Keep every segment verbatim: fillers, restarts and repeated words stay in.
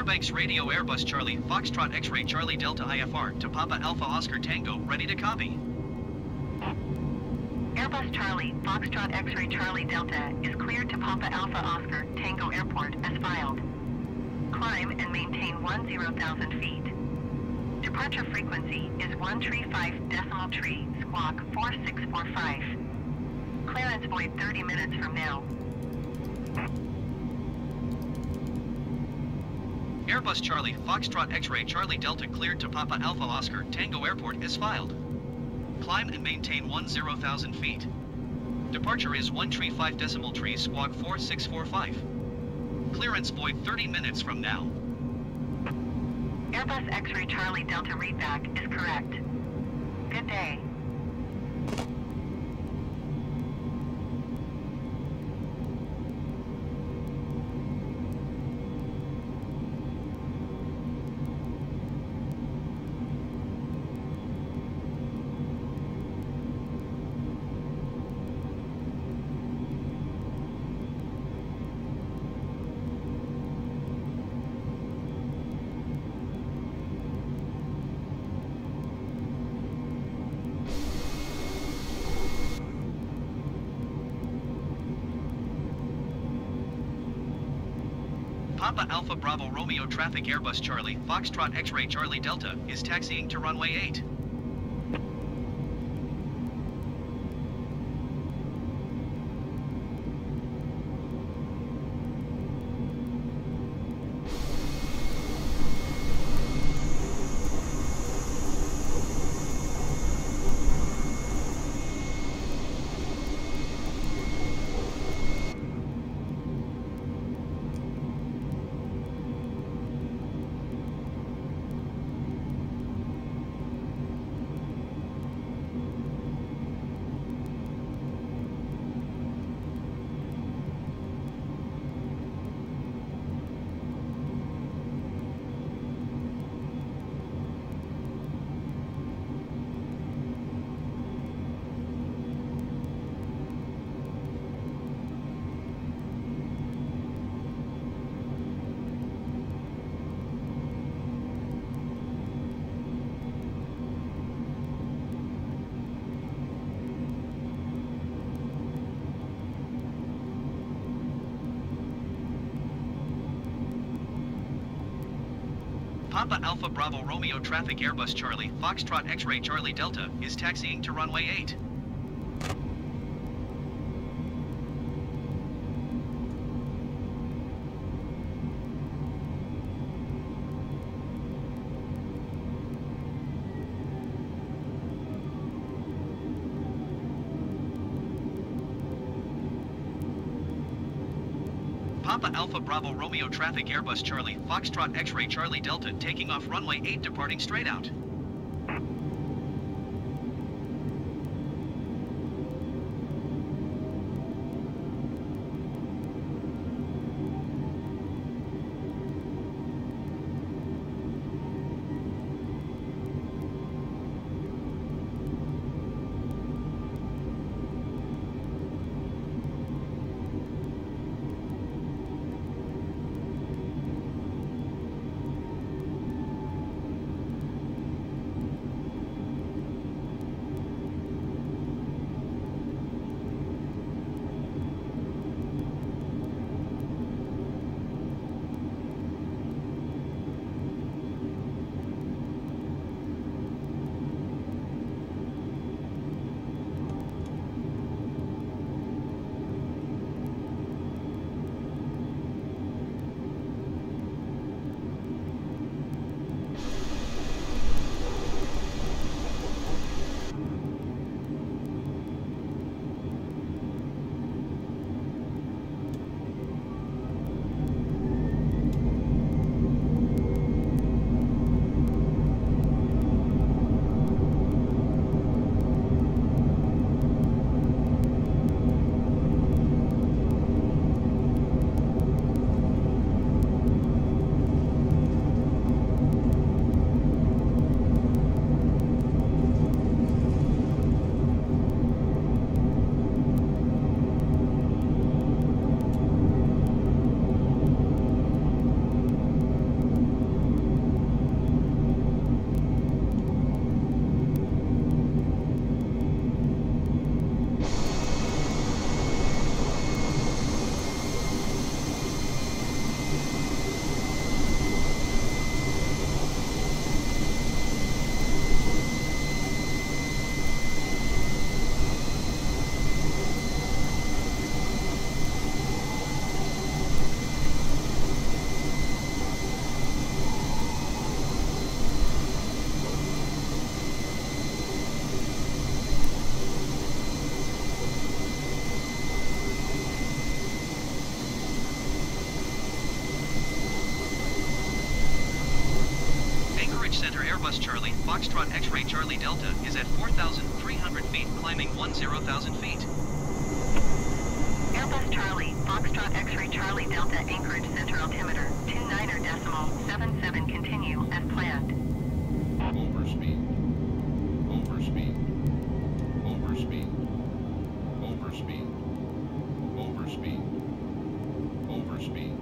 Fairbanks Radio Airbus Charlie Foxtrot X-Ray Charlie Delta I F R to Papa Alpha Oscar Tango, ready to copy. Airbus Charlie Foxtrot X-Ray Charlie Delta is cleared to Papa Alpha Oscar Tango Airport as filed. Climb and maintain one zero thousand feet. Departure frequency is one three five decimal tree squawk four six four five. Clearance void thirty minutes from now. Airbus Charlie Foxtrot X-Ray Charlie Delta cleared to Papa Alpha Oscar Tango Airport as filed. Climb and maintain one zero thousand feet. Departure is one three five decimal tree squawk four six four five. Clearance void thirty minutes from now. Airbus X-Ray Charlie Delta readback is correct. Good day. Papa Alpha Bravo Romeo Traffic Airbus Charlie Foxtrot X-Ray Charlie Delta is taxiing to runway eight. Papa Alpha Bravo Romeo Traffic Airbus Charlie Foxtrot X-Ray Charlie Delta is taxiing to runway eight. Papa Alpha Bravo Romeo Traffic Airbus Charlie Foxtrot X-Ray Charlie Delta taking off runway eight departing straight out. center Airbus Charlie, Foxtrot X-ray Charlie Delta is at four thousand three hundred feet, climbing ten thousand feet. Airbus Charlie, Foxtrot X-ray Charlie Delta anchorage center altimeter, two niner decimal seven seven continue as planned. Overspeed. Overspeed. Overspeed. Overspeed. Overspeed. Overspeed.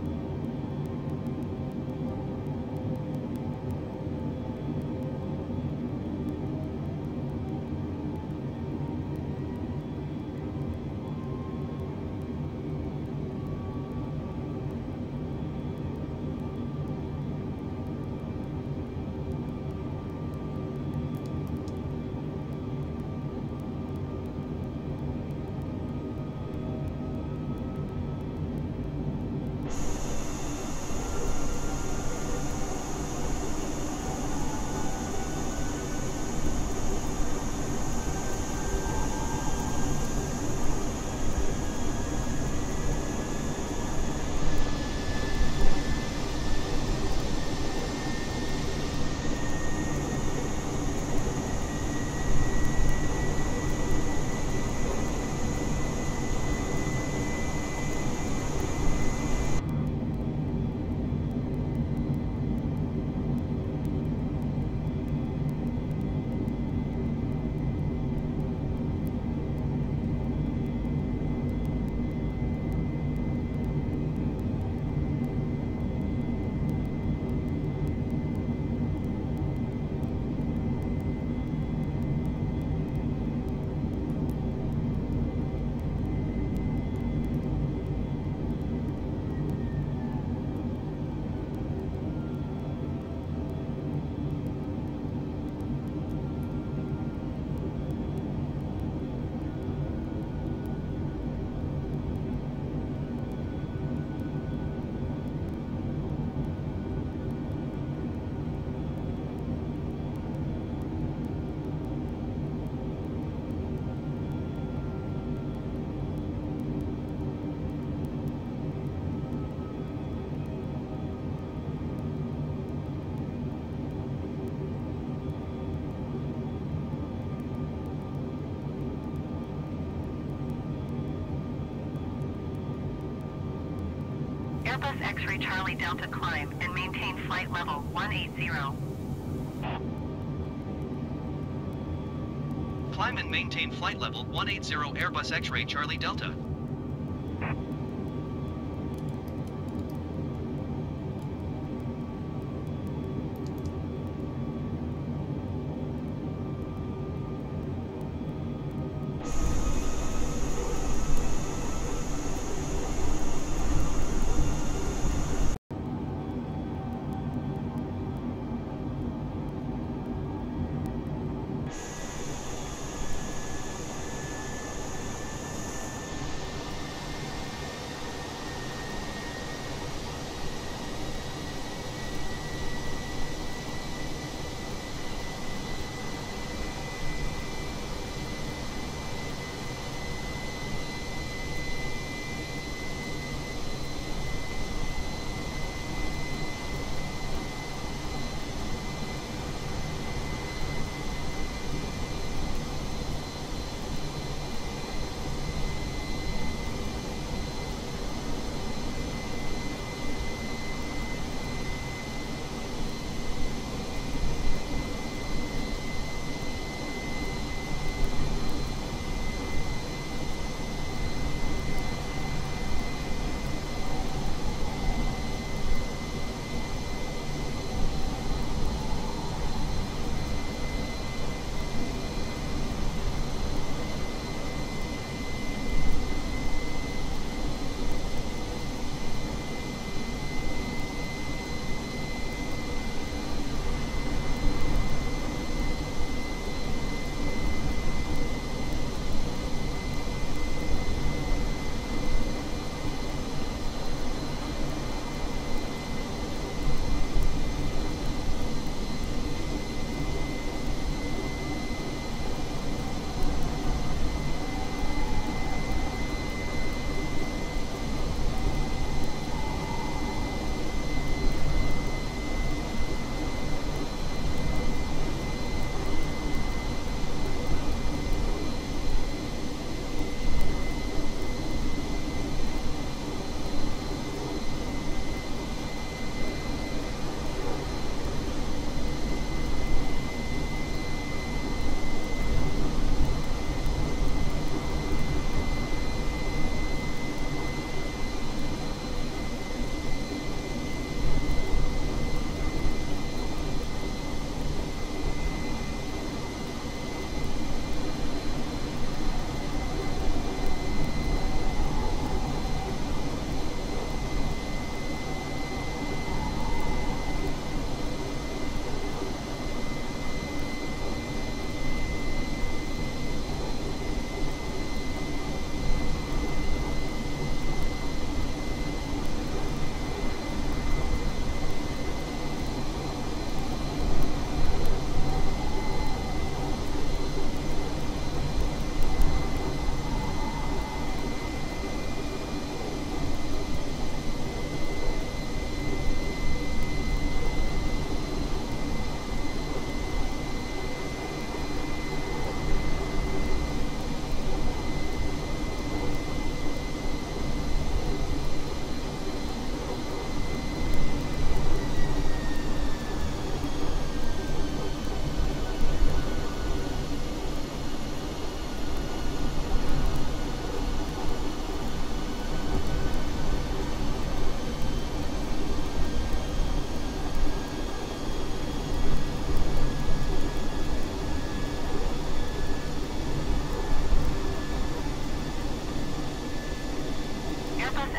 Airbus X-ray Charlie Delta climb and maintain flight level one eighty. Climb and maintain flight level one eighty Airbus X-ray Charlie Delta.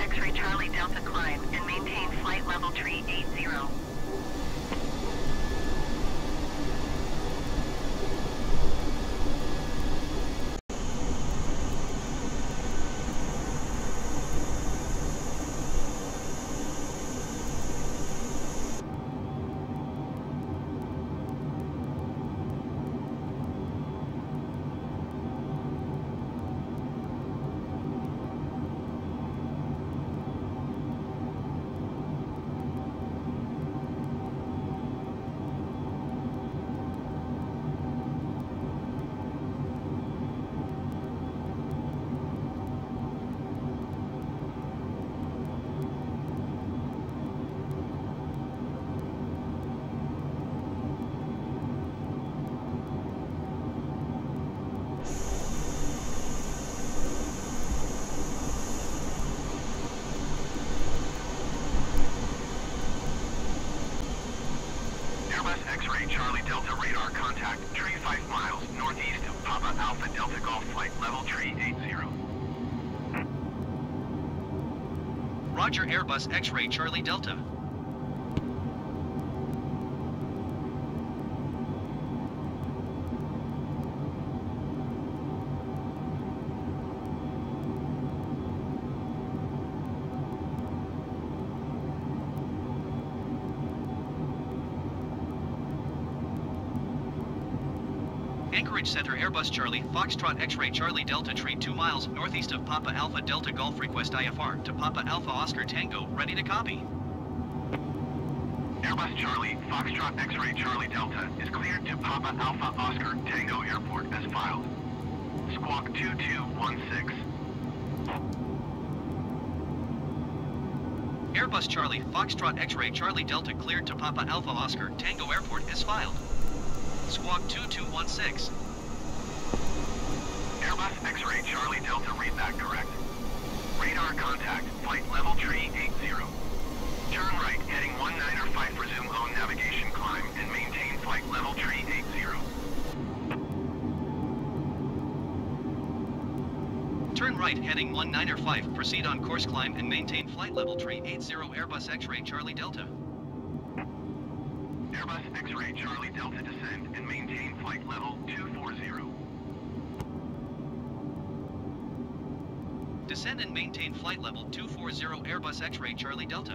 X-ray Charlie Delta climb and maintain flight level tree eight zero. X-ray Charlie Delta radar contact, tree five miles northeast of Papa Alpha Delta Golf flight level tree eight zero. Roger, Airbus X-ray Charlie Delta. Anchorage Center, Airbus Charlie, Foxtrot X-ray Charlie Delta, tree two miles northeast of Papa Alpha Delta Golf, request I F R to Papa Alpha Oscar Tango, ready to copy. Airbus Charlie, Foxtrot X-ray Charlie Delta is cleared to Papa Alpha Oscar Tango Airport as filed. Squawk two two one six. Airbus Charlie, Foxtrot X-ray Charlie Delta cleared to Papa Alpha Oscar Tango Airport as filed. Squawk two two one six. Airbus X-ray Charlie Delta, read that correct. Radar contact, flight level tree eight zero. Turn right, heading one niner five, resume own navigation climb and maintain flight level tree eight zero. Turn right, heading one niner five, proceed on course climb and maintain flight level tree eight zero, Airbus X-ray Charlie Delta. Airbus X-ray Charlie Delta, descend and maintain flight level two four zero. Descend and maintain flight level two four zero, Airbus X-ray Charlie Delta.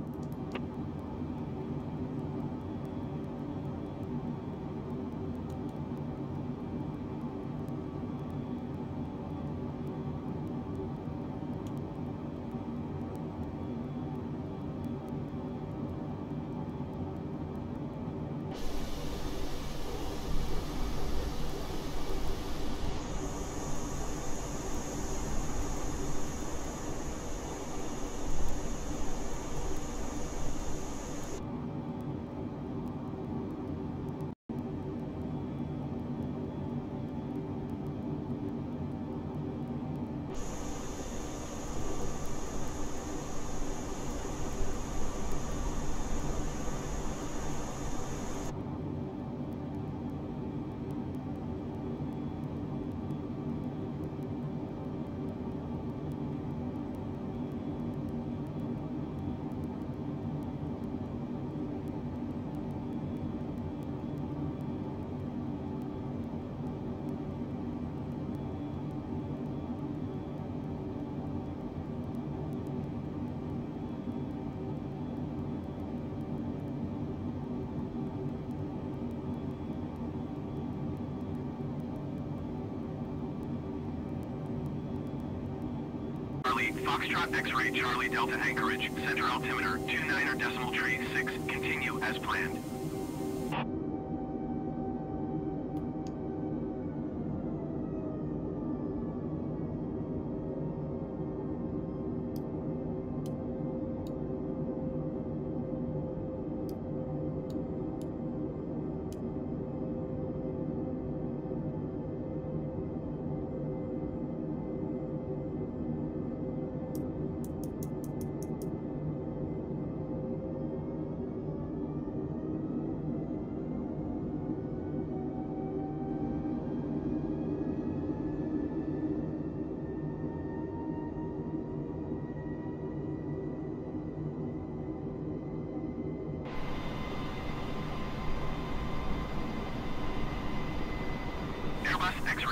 Charlie, Foxtrot X-ray Charlie Delta, Anchorage, center altimeter two niner decimal tree six, continue as planned.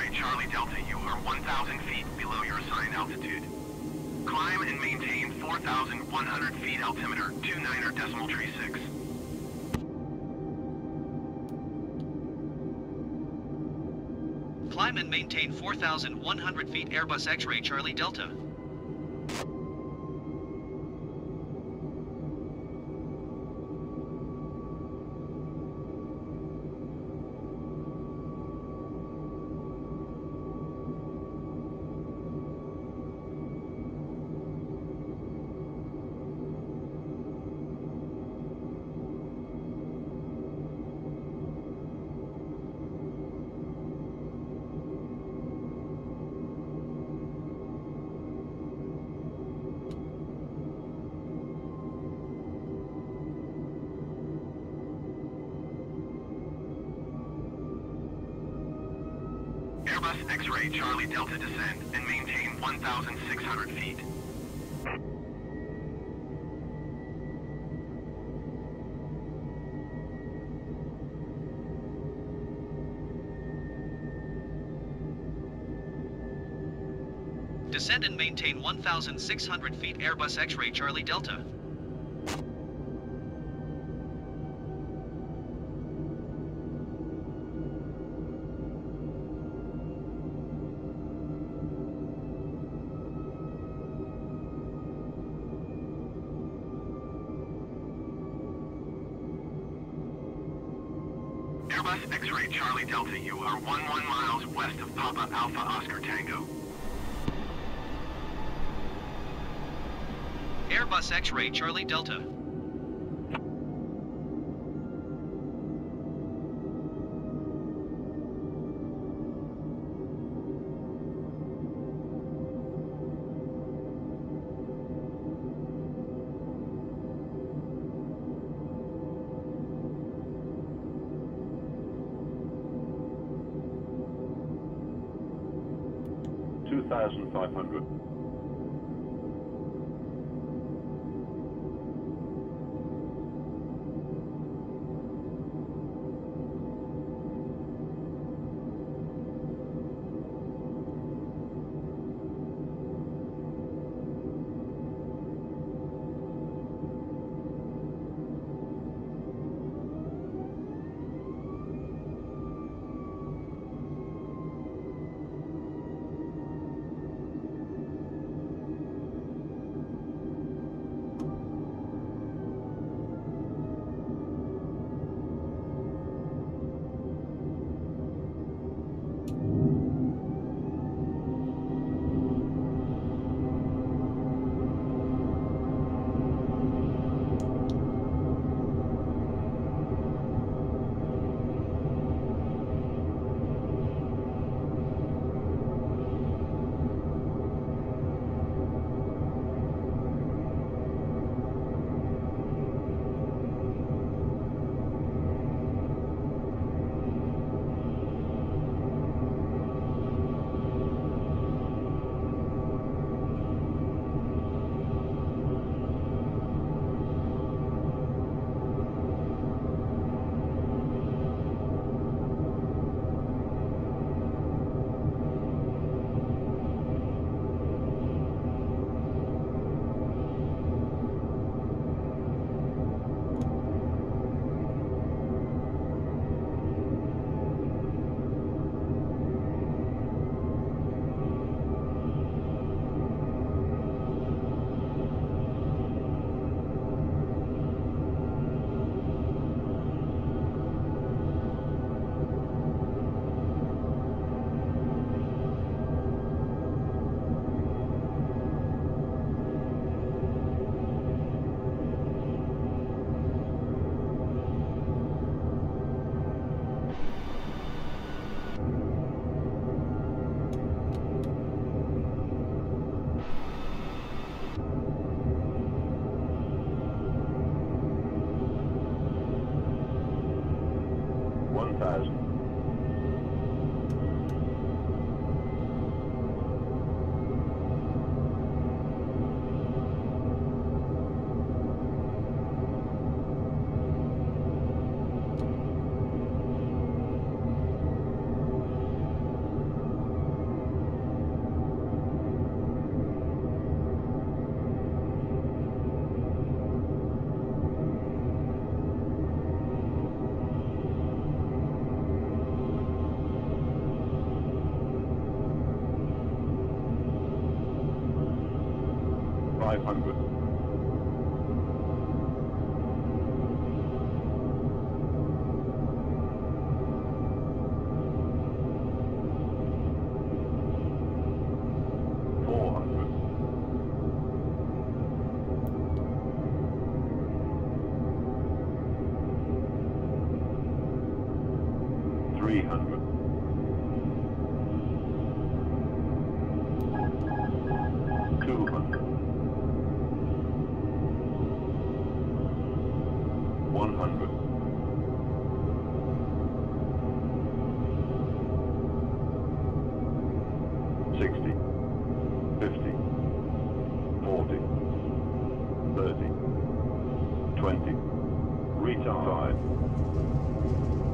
X-ray Charlie Delta, you are one thousand feet below your assigned altitude. Climb and maintain four thousand one hundred feet altimeter, two niner decimal tree six. Climb and maintain four thousand one hundred feet Airbus X-ray Charlie Delta. Airbus X-ray Charlie Delta descend and maintain one thousand six hundred feet. Descend and maintain one thousand six hundred feet Airbus X-ray Charlie Delta. Airbus X-ray Charlie Delta, you are one one miles west of Papa Alpha Oscar Tango. Airbus X-ray Charlie Delta. two thousand five hundred. one thousand. five hundred. Four hundred. Three hundred. Two hundred. One hundred. Sixty. Fifty. Forty. Thirty. Twenty. Retard.